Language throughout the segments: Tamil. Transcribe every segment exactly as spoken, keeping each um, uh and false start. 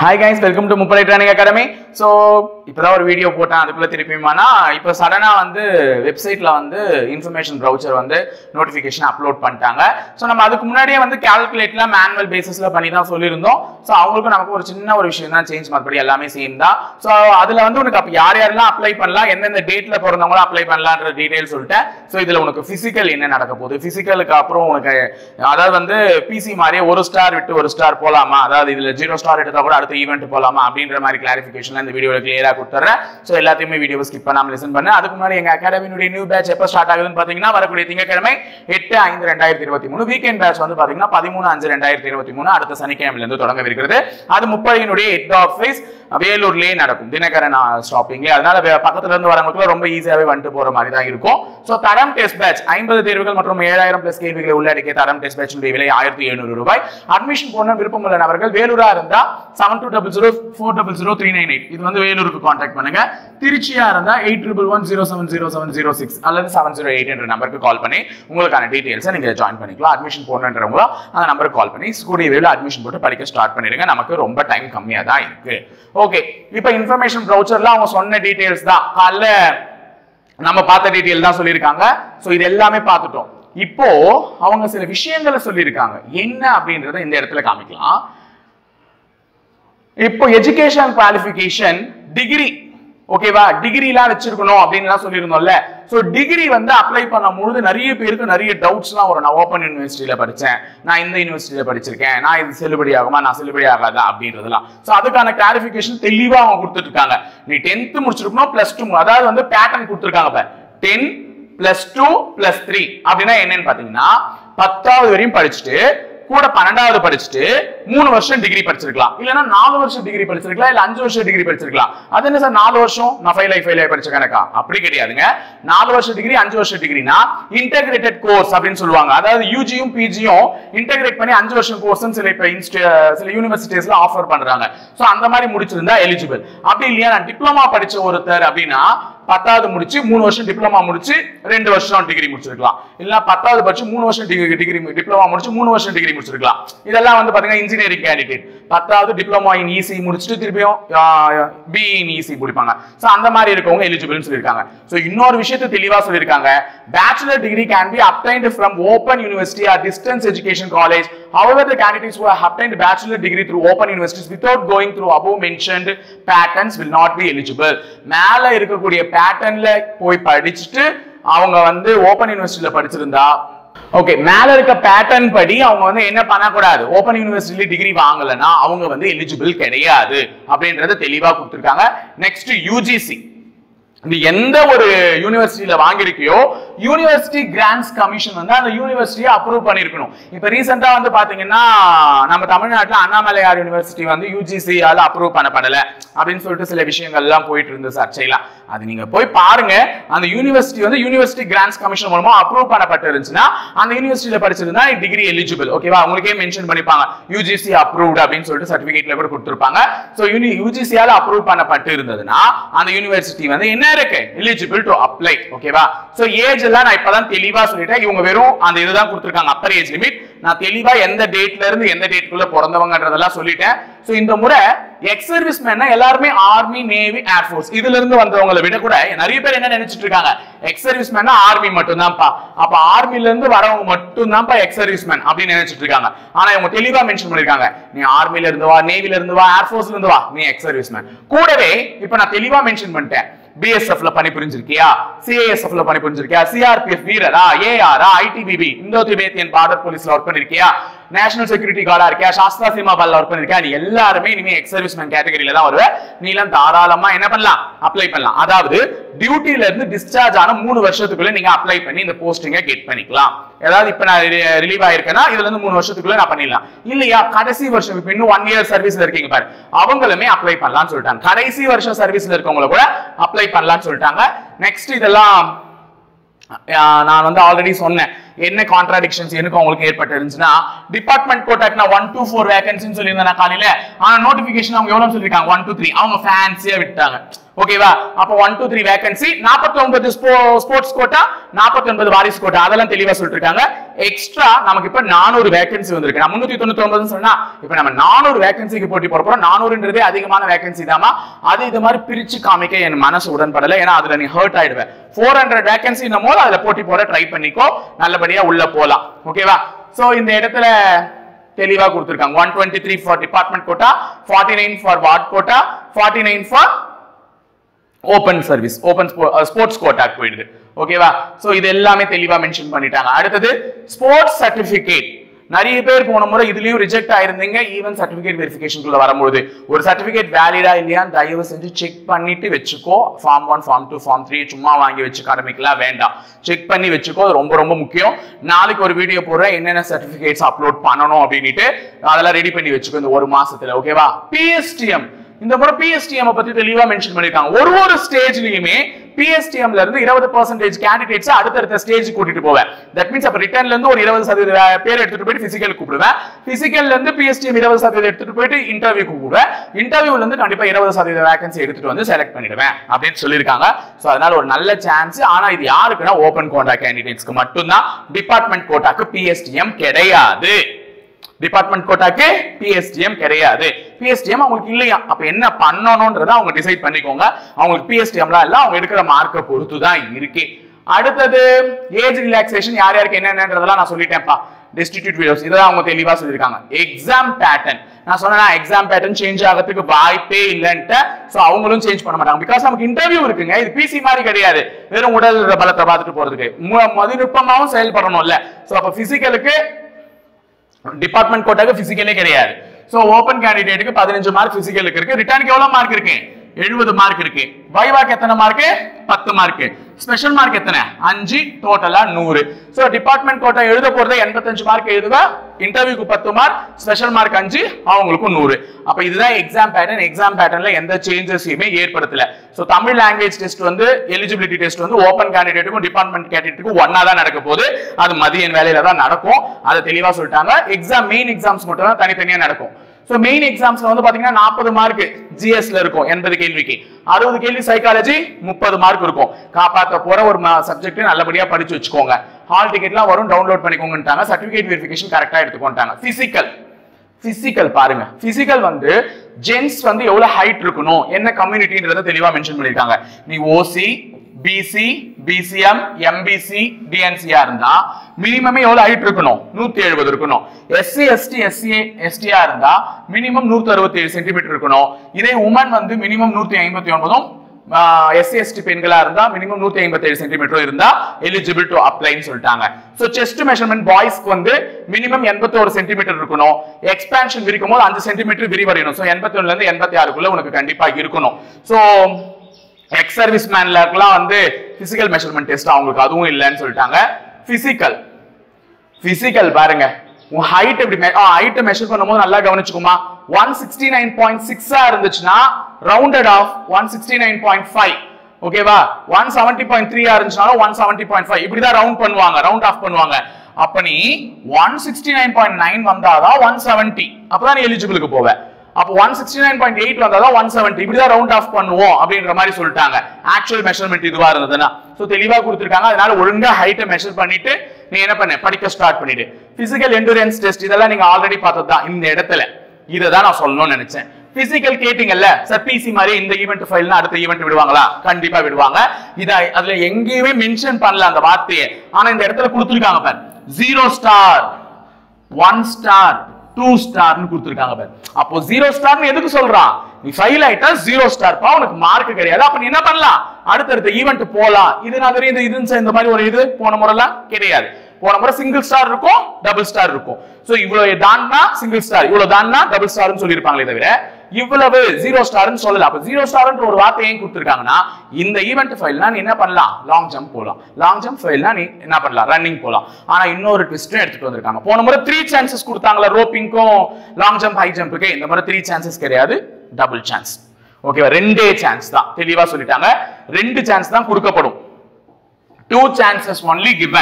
Hi guys, welcome to Mupalai Training Academy. So, இப்போதான் ஒரு வீடியோ போட்டேன் அதுக்குள்ள திருப்பியுமானா இப்போ சடனா வந்து வெப்சைட்ல வந்து இன்ஃபர்மேஷன் ப்ரௌசர் வந்து நோட்டிஃபிகேஷன் அப்லோட் பண்ணிட்டாங்க. ஸோ நம்ம அதுக்கு முன்னாடியே வந்து கால்குலேட்ல மேனுவல் பேசிஸ்ல பண்ணி தான் சொல்லியிருந்தோம். ஸோ அவங்களுக்கும் நமக்கு ஒரு சின்ன ஒரு விஷயம் தான் சேஞ்ச், மற்றபடி எல்லாமே சேம் தான். ஸோ அதுல வந்து உனக்கு அப்போ யார் யாரெல்லாம் அப்ளை பண்ணலாம், எந்தெந்த டேட்ல பிறந்தவங்களும் அப்ளை பண்ணலான்ற டீடைல் சொல்லிட்டேன். ஸோ இதுல உனக்கு பிசிக்கல் என்ன நடக்க போகுது, பிசிக்கலுக்கு அப்புறம் உனக்கு அதாவது வந்து பிசி மாதிரியே ஒரு ஸ்டார் விட்டு ஒரு ஸ்டார் போலாமா, அதாவது இதுல ஜீரோ ஸ்டார் எடுத்தா கூட அடுத்த ஈவெண்ட் போலாமா அப்படின்ற மாதிரி கிளாரிஃபிகேஷன் இந்த வீடியோல கிளியரா கொடுத்துறேன். சோ எல்லாத்தையுமே வீடியோவை ஸ்கிப் பண்ணாம லிசன் பண்ணு. அதுக்கு முன்னாடி எங்க அகாடமியோட நியூ பேட்ச் எப்ப ஸ்டார்ட் ஆகுதுன்னு பாத்தீங்கன்னா வரக்கூடிய திங்கட்கிழமை எட்டு ஐந்து ரெண்டாயிரத்தி இருபத்தி மூணு வீக்கெண்ட் பேட்ச் வந்து பாத்தீங்கன்னா பதிமூணு அஞ்சு ரெண்டாயிரத்தி இருபத்தி மூணு அடுத்த சனிக்கிழமையில இருந்து தொடங்கவிருக்கிறது. அது முப்பதினுடைய ஹெட் ஆஃபீஸ் வேலூர்லயே நடக்கும், தினகரன் ஸ்டாப்பிங்ல. அதனால பக்கத்துல இருந்து வரவங்களுக்கு ரொம்ப ஈஸியாவே வந்துட்டு போற மாதிரி தான் இருக்கும். சோ தரம் டெஸ்ட் பேட்ச் ஐம்பது தேர்வுகள் மற்றும் ஏழாயிரம் பிளஸ் கேள்விகளை உள்ளடக்கிய தரம் டெஸ்ட் பேட்ச் விலை ஆயிரத்தி எழுநூறு ரூபாய். அட்மிஷன் போன விருப்பம் உள்ள நபர்கள் வேலூரா இருந்தா seven two double zero four double zero three nine eight இது வந்து வேலூருக்கு கான்டாக்ட் பண்ணுங்க. திருச்சியா இருந்தா eight triple one zero seven zero seven zero six அல்லது செவன் ஜீரோ எயிட் என்ற நம்பருக்கு கால் பண்ணி உங்களுக்கான டீடைல்ஸை நீங்க ஜாயின் பண்ணிக்கலாம். அட்மிஷன் போடணுன்றவங்க அந்த நம்பருக்கு கால் பண்ணி கூடிய விரைவில் அட்மிஷன் போட்டு படிக்க ஸ்டார்ட் பண்ணிடுங்க. நமக்கு ரொம்ப டைம் கம்மியா தான் இருக்கு. ஓகே, இப்போ இன்ஃபர்மேஷன் ப்ரௌசர்ல அவங்க சொன்ன டீடைல்ஸ் தான் காலைல நம்ம பார்த்த டீடைல் தான் சொல்லியிருக்காங்க. ஸோ இது எல்லாமே பார்த்துட்டோம். இப்போ அவங்க சில விஷயங்களை சொல்லியிருக்காங்க, என்ன அப்படின்றத இந்த இடத்துல காமிக்கலாம். இப்போ எஜுகேஷன் குவாலிஃபிகேஷன் டிகிரி, ஓகேவா, டிகிரி எல்லாம் வச்சிருக்கணும் அப்படின்னு சொல்லியிருந்தோம்ல. சோ டிகிரி வந்து அப்ளை பண்ணும்போது நிறைய பேருக்கு நிறைய டவுட்ஸ் எல்லாம் வரும். நான் ஓப்பன் யூனிவர்சிட்டியில படிச்சேன், நான் இந்த யூனிவர்சிட்டியில படிச்சிருக்கேன், நான் இது செல்லுபடி ஆகுமா, நான் செல்லுபடி ஆகாதா அப்படின்றதுலாம். சோ அதுக்கான கிளாரிபிகேஷன் தெளிவா அவங்க கொடுத்துட்டு இருக்காங்க. நீ டென்த் முடிச்சிருக்கணும் பிளஸ் டூ, அதாவது வந்து பேட்டர்ன் கொடுத்துருக்காங்க. Ten plus two plus three அப்படின்னா என்னன்னு பாத்தீங்கன்னா பத்தாவது வரையும் படிச்சுட்டு கூட பன்னெண்டாவது படிச்சுட்டு மூணு வருஷம் டிகிரி படிச்சிருக்கலாம், இல்லைன்னா நாலு வருஷம் டிகிரி படிச்சிருக்கலாம், இல்ல அஞ்சு வருஷம் டிகிரி படிச்சிருக்கலாம். அது என்ன சார் நாலு வருஷம் நான் ஃபெயில் ஆகி ஃபெயில் ஆகி படிச்ச கணக்கா? அப்படி கிடையாதுங்க. நாலு வருஷம் டிகிரி அஞ்சு வருஷம் டிகிரினா இன்டெகிரேட்டட் கோர்ஸ் அப்படின்னு சொல்லுவாங்க. அதாவது யூஜியும் பிஜியும் இன்டெகிரேட் பண்ணி அஞ்சு வருஷம் கோர்ஸ் சில சில யூனிவர்சிட்டிஸ்ல ஆஃபர் பண்றாங்க. சோ அந்த மாதிரி முடிச்சிருந்தா எலிஜிபிள். அப்படி இல்லையா நான் டிப்ளமா படிச்ச ஒருத்தர் அப்படின்னா பத்தாவது முடிச்சு மூணு வருஷம் டிப்ளமா முடிச்சு ரெண்டு வருஷம் டிகிரி முடிச்சிருக்கலாம், இல்ல பத்தாவது படிச்சு மூணு வருஷம் டிகிரி டிப்ளமா முடிச்சு மூணு வருஷம் டிகிரி முடிச்சிருக்கலாம். இதெல்லாம் வந்து பாத்தீங்கன்னா இன்ஜினியரிங் கேண்டிடேட் பத்தாவது டிப்ளமா இன் இசி முடிச்சுட்டு திருப்பியும் பிஇ இன் இசி முடிப்பாங்க. சோ அந்த மாதிரி இருக்கவங்க எலிஜிபிள்னு சொல்லியிருக்காங்க. சோ இன்னொரு விஷயத்தை தெளிவா சொல்லியிருக்காங்க, bachelor degree can be obtained from open university or distance education college. However, the candidates who have obtained bachelor degree through open universities without going through above mentioned patterns will not be eligible. மேல இருக்கக்கூடிய பேட்டர்ன்ல போய் படிச்சுட்டு அவங்க வந்து ஓபன் யூனிவர்சிட்டியில படிச்சிருந்தா ஓகே, மேல இருக்க பேட்டர்ன் படி அவங்க வந்து என்ன பண்ணக்கூடாது, ஓபன் யூனிவர்சிட்டியில டிகிரி வாங்கலன்னா அவங்க வந்து எலிஜிபிள் கிடையாது அப்படின்றத தெளிவா கொடுத்திருக்காங்க. நெக்ஸ்ட் யூஜிசி, நீ எந்த ஒரு யூனிவர்சிட்டியில வாங்கிருக்கியோ யூனிவர்சிட்டி கிராண்ட்ஸ் கமிஷன் வந்து அந்த யூனிவர்சிட்டியை அப்ரூவ் பண்ணிருக்கணும். இப்ப ரீசெண்டா வந்து பாத்தீங்கன்னா நம்ம தமிழ்நாட்டுல அண்ணாமலையார் யூனிவர்சிட்டி வந்து யூஜிசியால அப்ரூவ் பண்ணப்படல அப்படின்னு சொல்லிட்டு சில விஷயங்கள் எல்லாம் போயிட்டு இருந்தது சர்ச்சைலாம். அது நீங்க போய் பாருங்க, அந்த யூனிவர்சிட்டி வந்து யூனிவர்சிட்டி கிராண்ட்ஸ் கமிஷன் மூலமா அப்ரூவ் பண்ணப்பட்டு இருந்துச்சுன்னா அந்த யூனிவர்சிட்டியில படிச்சிருந்தா டிகிரி எலிஜிபிள், ஓகேவா. உங்களுக்கே மென்ஷன் பண்ணிப்பாங்க யூஜிசி அப்ரூவ்ட் அப்படின்னு சொல்லிட்டு சர்டிபிகேட்ல கூட கொடுத்திருப்பாங்க. சோ யூஜிசியால அப்ரூவ் பண்ணப்பட்டு இருந்ததுன்னா அந்த யூனிவர்சிட்டி வந்து என்ன இருக்கு, எலிஜிபிள் டு அப்ளை, ஓகேவா. சோ ஏஜ் எல்லாம் நான் இப்பதான் தெளிவா சொல்லிட்டேன். இவங்க வெறும் அந்த இதுதான் கொடுத்திருக்காங்க, அப்பர் ஏஜ் லிமிட். நான் தெளிவா எந்த டேட்ல இருந்து எந்த டேட்குள்ள பிறந்தவங்கன்றதெல்லாம் சொல்லிட்டேன். சோ இந்த முறை எக்ஸ் சர்வீஸ் மேன் எல்லாருமே ஆர்மி, நேவி, ஏர்ஃபோர்ஸ் இதுல இருந்து வந்தவங்களை விட கூட நிறைய பேர் என்ன நினைச்சிட்டு இருக்காங்க, எக்ஸ் சர்வீஸ் மேன் ஆர்மி மட்டும் தான்ப்பா, அப்ப ஆர்மில இருந்து வரவங்க மட்டும் தான்ப்பா எக்ஸ் சர்வீஸ் மேன் அப்படின்னு நினைச்சிட்டு இருக்காங்க. ஆனா இவங்க தெளிவா மென்ஷன் பண்ணிருக்காங்க, நீ ஆர்மில இருந்து வா, நேவில இருந்து வா, ஏர்ஃபோர்ஸ்ல இருந்து வா, நீ எக்ஸ் சர்வீஸ் மேன். கூடவே இப்ப நான் தெளிவா மென்ஷன் பண்ணிட்டேன், பிஎஸ்எஃப்ல பணிபுரிஞ்சிருக்கியா, சிஐஎஸ்எஃப்ல பணிபுரிஞ்சிருக்கியா, சிஆர்பிஎஃப் வீரரா, ஏஆரா, ஐடிபிபி இந்தோ திபேத்தியன் பார்டர் போலீஸ்ல ஒர்க் பண்ணிருக்கியா, நேஷனல் செக்யூரிட்டி கார்டா இருக்கியா, சாஸ்திரா சீமா பால்ல ஒர்க் பண்ணிருக்கியா, நீ எல்லாருமே இனிமே எக்ஸ் சர்வீஸ் மேன் கேட்டகரியில தான் வருவ. நீ எல்லாம் தாராளமா என்ன பண்ணலாம், அப்ளை பண்ணலாம். அதாவது டியூட்டில இருந்து டிஸ்சார்ஜ் ஆன மூணு வருஷத்துக்குள்ள நீங்க அப்ளை பண்ணி இந்த போஸ்டிங்கை கெட் பண்ணிக்கலாம். ஏதாவது இப்ப நான் ரிலீவ் ஆயிருக்கேன்னா இதுல இருந்து மூணு வருஷத்துக்குள்ள நான் பண்ணிடலாம். இல்லையா கடைசி வருஷம் இப்ப இன்னும் ஒன் இயர் சர்வீஸ்ல இருக்கீங்க பாரு, அவங்களுமே அப்ளை பண்ணலாம்னு சொல்லிட்டாங்க. கடைசி வருஷம் சர்வீஸ்ல இருக்கவங்கள கூட அப்ளை பண்ணலாம்னு சொல்லிட்டாங்க. நெக்ஸ்ட் இதெல்லாம் நான் வந்து ஆல்ரெடி சொன்னேன், என்ன கான்ட்ராடிக்ஷன்ஸ் எனக்கு உங்களுக்கு ஏற்பட்டு இருந்துச்சுன்னா டிபார்ட்மெண்ட் கோட்டாக்னா ஒன் டூ ஃபோர் வேகன்சின்னு சொல்லியிருந்தேன் காலையில. ஆனா நோட்டிபிகேஷன் அவங்க எவ்வளவு சொல்லிருக்காங்க, ஒன் டூ த்ரீ அவங்க ஃபேன்சியா விட்டாங்க, ஓகேவா. அப்ப ஒன் டூ த்ரீ வேகன்சி, நாற்பத்தி ஒன்பது ஸ்போர்ட்ஸ் கோட்டா, நாற்பத்தி ஒன்பது வாரிசு கோட்டா, அதெல்லாம் தெளிவா சொல்லிட்டு இருக்காங்க. எக்ஸ்ட்ரா நமக்கு இப்ப நானூறு வேகன்சி வந்திருக்கு. நான் முன்னூத்தி தொண்ணூத்தி ஒன்பது சொன்னா இப்ப நம்ம நானூறு வேகன்சிக்கு போட்டி போட போறோம். நானூறுன்றதே அதிகமான வேகன்சி தாமா. அது இது மாதிரி பிரிச்சு காமிக்க என் மனசு உடன்படல. ஏன்னா அதுல நீ ஹர்ட் ஆயிடுவேன். ஃபோர் ஹண்ட்ரட் வேகன்சி போது அதுல போட்டி போட ட்ரை பண்ணிக்கோ, நல்லபடியா உள்ள போலாம். ஓகேவா? சோ இந்த இடத்துல தெளிவா கொடுத்திருக்காங்க. one twenty-three for department quota, forty-nine for ward quota, forty-nine for open service, open sports quota போயிடுது. ஓகேவா? சோ இது எல்லாமே தெளிவா மென்ஷன் பண்ணிட்டாங்க. அடுத்தது ஸ்போர்ட்ஸ் சர்டிபிகேட். நிறைய பேர் போன முறை இதுலயும் ரிஜெக்ட் ஆயிருந்தீங்க. ஈவன் சர்டிபிகேட் வெரிஃபிகேஷனுக்குள்ள வரும்போது ஒரு சர்டிபிகேட் வேலிடா இல்லையா தயவு செஞ்சு செக் பண்ணிட்டு வச்சுக்கோ. Form one form two form three சும்மா வாங்கி வச்சுக்க ஆரம்பிக்கலாம் வேண்டாம். செக் பண்ணி வச்சுக்கோ, ரொம்ப ரொம்ப முக்கியம். நாளைக்கு ஒரு வீடியோ போடுறேன் என்னென்ன சர்டிபிகேட்ஸ் அப்லோட் பண்ணணும் அப்படின்ட்டு, அதெல்லாம் ரெடி பண்ணி வச்சுக்கோ இந்த ஒரு மாசத்துல. ஓகேவா? பிஎஸ்டிஎம் இந்த முறை பிஎஸ்டிஎம் பத்தி தெளிவா மென்ஷன் பண்ணிருக்காங்க. ஒரு ஒரு ஸ்டேஜ்லயுமே பிஎஸ்டிஎம்ல இருந்து இருபது பர்சன்டேஜ் கேண்டிடேட்ஸ் அடுத்தடுத்த ஸ்டேஜ் கூட்டிட்டு போவேன். தட் மீன்ஸ் அப்ப ரிட்டர்ன்ல இருந்து ஒரு இருபது சதவீத பேர் எடுத்துட்டு போயிட்டு பிசிக்கல் கூப்பிடுவேன். பிசிக்கல்ல இருந்து பிஎஸ்டிஎம் இருபது சதவீதம் எடுத்துட்டு போயிட்டு இன்டர்வியூ கூப்பிடுவேன். இன்டர்வியூல இருந்து கண்டிப்பா இருபது சதவீத வேகன்சி எடுத்துட்டு வந்து செலக்ட் பண்ணிடுவேன் அப்படின்னு சொல்லியிருக்காங்க. சோ அதனால ஒரு நல்ல சான்ஸ். ஆனா இது யாருக்குன்னா ஓபன் கோட்டா கேண்டிடேட்ஸ்க்கு மட்டும்தான். டிபார்ட்மெண்ட் கோட்டாக்கு பிஎஸ்டிஎம் கிடையாது. டிபார்ட்மெண்ட் கோட்டாக்கு பிஎஸ்டிஎம் கிடையாது. பிஎஸ்டிஎம் அவங்களுக்கு இல்லையா? அப்ப என்ன பண்ணணும்ன்றத அவங்க டிசைட் பண்ணிக்கோங்க. அவங்களுக்கு பிஎஸ்டிஎம்லாம் இல்ல, அவங்க எடுக்கிற மார்க்கை பொறுத்து தான் இருக்கு. அடுத்தது ஏஜ் ரிலாக்ஸேஷன் யார் யாருக்கு என்னன்றதெல்லாம் நான் சொல்லிட்டேன்ப்பா. டிஸ்ட்ரிபியூட் வீடியோஸ் இதெல்லாம் அவங்க தெளிவா சொல்லியிருக்காங்க. எக்ஸாம் பேட்டர்ன் நான் சொன்னா எக்ஸாம் பேட்டர்ன் சேஞ்ச் ஆகிறதுக்கு வாய்ப்பே இல்லைன்ட்டு. சோ அவங்களும் சேஞ்ச் பண்ண மாட்டாங்க. பிகாஸ் நமக்கு இன்டர்வியூ இருக்குங்க. இது பிசி மாதிரி கிடையாது, வெறும் உடல் பலத்தை பார்த்துட்டு போறதுக்கு மதிநுட்பமாவும் செயல்படணும்ல. சோ அப்ப பிசிக்கலுக்கு டிபார்ட்மெண்ட் கோட்டாக்கு பிசிக்கலே கிடையாது. சோ ஓபன் கேண்டிடேட்டுக்கு பதினஞ்சு மார்க் பிசிக்கலுக்கு இருக்கு. ரிட்டர்னுக்கு எவ்வளவு மார்க் இருக்கு? எழுபது மார்க் இருக்கு. வைவாக்கு எத்தனை மார்க்? பத்து மார்க். ஸ்பெஷல் மார்க் எத்தனை? அஞ்சு. டோட்டலா நூறு. சோ டிபார்ட்மெண்ட் கோட்டா எழுத போறது எண்பத்தஞ்சு மார்க் எழுதுவா, இன்டர்வியூக்கு பத்து மார்க், ஸ்பெஷல் மார்க் அஞ்சு, அவங்களுக்கும் நூறு. அப்ப இதுதான் எக்ஸாம் பேட்டர்ன். எக்ஸாம் பேட்டர்ன்ல எந்த சேஞ்சஸையுமே ஏற்படுத்தல. சோ தமிழ் லாங்குவேஜ் டெஸ்ட் வந்து எலிஜிபிலிட்டி டெஸ்ட் வந்து ஓபன் கேண்டிடேட்டுக்கும் டிபார்ட்மெண்ட் கேண்டிடேட்டுக்கும் ஒன்னா தான் நடக்க போகுது. அது மதியம் வேலையில தான் நடக்கும். அதை தெளிவா சொல்லிட்டாங்க. எக்ஸாம் மெயின் எக்ஸாம்ஸ் மட்டும் தான் தனித்தனியா நடக்கும். சோ மெயின் எக்ஸாம்ஸ்ல வந்து பாத்தீங்கன்னா நாற்பது மார்க் ஜிஎஸ்ல இருக்கும் எண்பது கேள்விக்கு. அறுபது கேள்வி சைக்காலஜி, முப்பது மார்க் இருக்கும். காப்பாத்த போற ஒரு சப்ஜெக்ட் நல்லபடியா படிச்சு வச்சுக்கோங்க. ஹால் டிக்கெட்லாம் வரும், டவுன்லோட் பண்ணிக்கோங்கன்றாங்க. சர்டிபிகேட் வெரிஃபிகேஷன் கரெக்டா எடுத்துக்கோன்றாங்க. பிசிக்கல் பிசிக்கல் பாருங்க. பிசிக்கல் வந்து ஜென்ஸ் வந்து எவ்வளவு ஹைட் இருக்கணும், என்ன கம்யூனிட்டின்றத தெளிவா மென்ஷன் பண்ணிருக்காங்க. நீ ஓசி, பிசி, பிசிஎம், எம்பிசி, டிஎன்சியா இருந்தா மினிமம் எவ்வளவு ஹைட் இருக்கணும்? நூத்தி எழுபது இருக்கணும். எஸ்சி, எஸ்டி, எஸ்சி, எஸ்டியா இருந்தா மினிமம் நூத்தி அறுபத்தி ஏழு சென்டிமீட்டர் இருக்கணும். இதே உமன் வந்து மினிமம் நூத்தி ஐம்பத்தி ஒன்பதும், எஸ்சி எஸ்டி பெண்களா இருந்தா மினிமம் நூத்தி ஐம்பத்தி ஏழு சென்டிமீட்டர் இருந்தா எலிஜிபிள் டு அப்ளைன்னு சொல்லிட்டாங்க. சோ செஸ்ட் மெஷர்மெண்ட் பாய்ஸ்க்கு வந்து மினிமம் எண்பத்தி ஒரு சென்டிமீட்டர் இருக்கணும். எக்ஸ்பான்ஷன் விரிக்கும் போது அஞ்சு சென்டிமீட்டர் விரிவடையணும். சோ எண்பத்தி ஒண்ணுல இருந்து எண்பத்தி ஆறுக்குள்ள உனக்கு கண்டிப்பா இருக்கணும். சோ எக்ஸ் சர்வீஸ் மேன்லாம் வந்து பிசிக்கல் மெஷர்மெண்ட் டெஸ்ட் அவங்களுக்கு அதுவும் இல்லைன்னு சொல்லிட்டாங்க. பிசிக்கல் பிசிக்கல் பாருங்க, உன் ஹைட் எப்படி ஹைட் மெஷர் பண்ணும்போது நல்லா கவனிச்சுக்குமா. ஒன் சிக்ஸ்டி நைன் பாயிண்ட் சிக்ஸா இருந்துச்சுன்னா rounded off one sixty nine point five. ஓகேவா? ஒன் செவன்டி பாயிண்ட் த்ரீ இருந்துச்சுனாலும் ஒன் செவன்டி பாயிண்ட் ஃபைவ் இப்படிதான் ரவுண்ட் பண்ணுவாங்க, ரவுண்ட் ஆஃப் பண்ணுவாங்க. அப்ப நீ one sixty nine point nine வந்தாதான் ஒன் செவன்டி, அப்பதான் நீ எலிஜிபிளுக்கு போவ. அப்போ one sixty nine point eight வந்தாதான் ஒன் செவன்டி இப்படிதான் ரவுண்ட் ஆஃப் பண்ணுவோம் அப்படின்ற மாதிரி சொல்லிட்டாங்க. ஆக்சுவல் மெஷர்மெண்ட் இதுவா இருந்ததுன்னா சோ தெளிவா கொடுத்திருக்காங்க. அதனால ஒழுங்கா ஹைட்டை மெஷர் பண்ணிட்டு நீ என்ன பண்ண படிக்க ஸ்டார்ட் பண்ணிடு. பிசிக்கல் எண்டூரன்ஸ் டெஸ்ட் இதெல்லாம் நீங்க ஆல்ரெடி பார்த்தது தான். இந்த இடத்துல இதை தான் நான் சொல்லணும்னு நினைச்சேன். பிசிக்கல் கேட்டிங்கல்ல சார், பிசி மாதிரி இந்த ஈவென்ட் ஃபைல்னா அடுத்த ஈவென்ட் விடுவாங்களா? கண்டிப்பா விடுவாங்க. இத அதுல எங்கேயுமே மென்ஷன் பண்ணல அந்த வார்த்தையை. ஆனா இந்த இடத்துல கொடுத்திருக்காங்க பாரு, zero star, one star, two ஸ்டார்னு கொடுத்திருக்காங்க பாரு. அப்போ ஜீரோ ஸ்டார்னு எதுக்கு சொல்றான்? நீ ஃபைல் ஆயிட்டா ஜீரோ ஸ்டார் பா, உனக்கு மார்க் கிடையாது. அப்ப நீ என்ன பண்ணலாம்? அடுத்தடுத்த ஈவென்ட் போலாம். இது நான் தெரியும், இது இந்த மாதிரி ஒரு இது போன முறைலாம் கிடையாது. போன முறை சிங்கிள் ஸ்டார் இருக்கும், டபுள் ஸ்டார் இருக்கும். சோ இவ்வளவு தான்னா சிங்கிள் ஸ்டார், இவ்வளவு தான்னா டபுள் ஸ்டார்னு சொல்லிருப்பாங்களே தவிர இவ்வளவு ஜீரோ ஸ்டார்னு சொல்லல. அப்ப ஜீரோ ஸ்டார்ன்ற ஒரு வார்த்தை ஏன் கொடுத்திருக்காங்கன்னா, இந்த ஈவென்ட் ஃபைல்னா நீ என்ன பண்ணலாம்? லாங் ஜம்ப் போலாம். லாங் ஜம்ப் ஃபைல்னா நீ என்ன பண்ணலாம்? ரன்னிங் போலாம். ஆனா இன்னொரு ட்விஸ்டும் எடுத்துட்டு வந்திருக்காங்க. போன முறை த்ரீ சான்சஸ் கொடுத்தாங்களா ரோப்பிங்க்கும் லாங் ஜம்ப் ஹை ஜம்ப்புக்கு? இந்த முறை த்ரீ சான்சஸ் கிடையாது, டபுள் சான்ஸ். ஓகேவா? ரெண்டே சான்ஸ் தான், தெளிவா சொல்லிட்டாங்க. ரெண்டு சான்ஸ் தான் கொடுக்கப்படும். Two chances only given.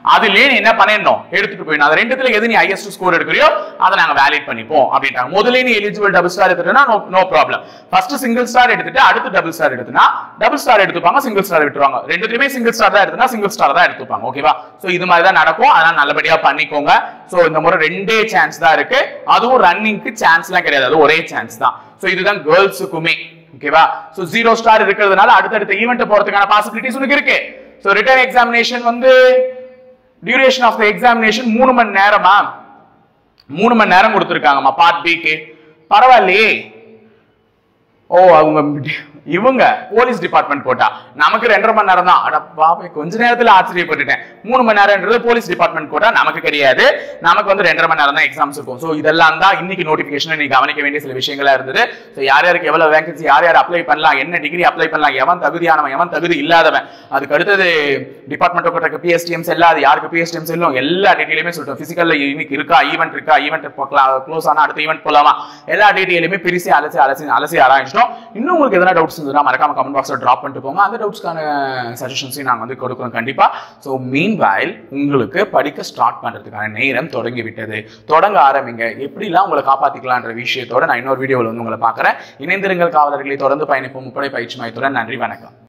அதுலயே நீ என்ன பண்ணிடணும் எடுத்துட்டு போயிடணும். அது ரெண்டுத்துல எது நீ ஹையஸ்ட் ஸ்கோர் எடுக்கிறியோ அதை நாங்க வேலிட் பண்ணிப்போம் அப்படின்ட்டாங்க. முதல்ல நீ எலிஜிபிள் டபுள் ஸ்டார் எடுத்துட்டா no no problem. First single star எடுத்துட்டு அடுத்து டபுள் ஸ்டார் எடுத்துனா டபுள் ஸ்டார் எடுத்துப்பாங்க, சிங்கிள் ஸ்டார் விட்டுருவாங்க. ரெண்டுத்துலயுமே சிங்கிள் ஸ்டார் தான் எடுத்துனா சிங்கிள் ஸ்டார் தான் எடுத்துப்பாங்க. ஓகேவா? சோ இது மாதிரி தான் நடக்கும். அதனால நல்லபடியா பண்ணிக்கோங்க. சோ இந்த முறை ரெண்டே சான்ஸ் தான் இருக்கு. அதுவும் ரன்னிங்க்கு சான்ஸ்லாம் கிடையாது, அது ஒரே சான்ஸ் தான். சோ இதுதான் கேர்ள்ஸுக்குமே. ஓகேவா? சோ ஜீரோ ஸ்டார் இருக்கிறதுனால அடுத்தடுத்த ஈவென்ட் போறதுக்கான பாசிபிலிட்டிஸ் உங்களுக்கு இருக்கு. சோ ரிட்டன் எக்ஸாமினேஷன் வந்து டியூரேஷன் ஆஃப் தி எக்ஸாமினேஷன் மூணு மணி நேரமா மூணு மணி நேரம் கொடுத்துருக்காங்கம்மா பார்ட் பிக்கு. பரவாயில்லையே. ஓ அவங்க இவங்க போலீஸ் டிபார்ட்மெண்ட் கோட்டா நமக்கு ரெண்டரை மணி நேரம் தான். அட பாப்பே, கொஞ்ச நேரத்துல ஆச்சரியப்பட்டுட்டேன். மூணு மணி நேரம்ன்றது போலீஸ் டிபார்ட்மெண்ட் கோட்டா, நமக்கு கிடையாது. நமக்கு வந்து ரெண்டரை மணி நேரம் தான் எக்ஸாம்ஸ் இருக்கும். ஸோ இதெல்லாம் தான் இன்னைக்கு நோட்டிபிகேஷன் நீ கவனிக்க வேண்டிய சில விஷயங்களா இருந்தது. ஸோ யார் யாருக்கு எவ்வளவு வேகன்சி, யார் யார் அப்ளை பண்ணலாம், என்ன டிகிரி அப்ளை பண்ணலாம், எவன் தகுதியானவன் எவன் தகுதி இல்லாதவன், அதுக்கு அடுத்தது டிபார்ட்மெண்ட் கோட்டா பிஎஸ்டிஎம்ஸ் எல்லாம், அது யாருக்கு பிஎஸ்டிஎம்ஸ் எல்லாம் எல்லா டீட்டெயிலுமே சொல்லிட்டோம். பிசிக்கல்ல இன்னைக்கு இருக்கா, ஈவெண்ட் இருக்கா, ஈவெண்ட் க்ளோஸ் ஆனா அடுத்த ஈவெண்ட் போலாமா, எல்லா டீட்டெயிலுமே பிரிச்சு அலசி அலசி அலசி ஆராய்ச்சிட்டோம். இன்னும் உங்களுக்கு எதனா டவுட்ஸ் இருந்ததுன்னா மறக்காம கமெண்ட் பாக்ஸ்ல டிராப் பண்ணிட்டு போங்க. அந்த டவுட்ஸ்க்கான சஜஷன்ஸையும் நாங்க வந்து கொடுக்குறோம் கண்டிப்பா. ஸோ மீன்வைல் உங்களுக்கு படிக்க ஸ்டார்ட் பண்றதுக்கான நேரம் தொடங்கி விட்டது. தொடங்க ஆரம்பிங்க. எப்படிலாம் உங்களை காப்பாத்திக்கலான்ற விஷயத்தோட நான் இன்னொரு வீடியோவில் வந்து உங்களை பார்க்குறேன். இணைந்திருங்கள் காவலர்களை, தொடர்ந்து பயணிப்போம் முப்படை பயிற்சி மையத்துடன். நன்றி, வணக்கம்.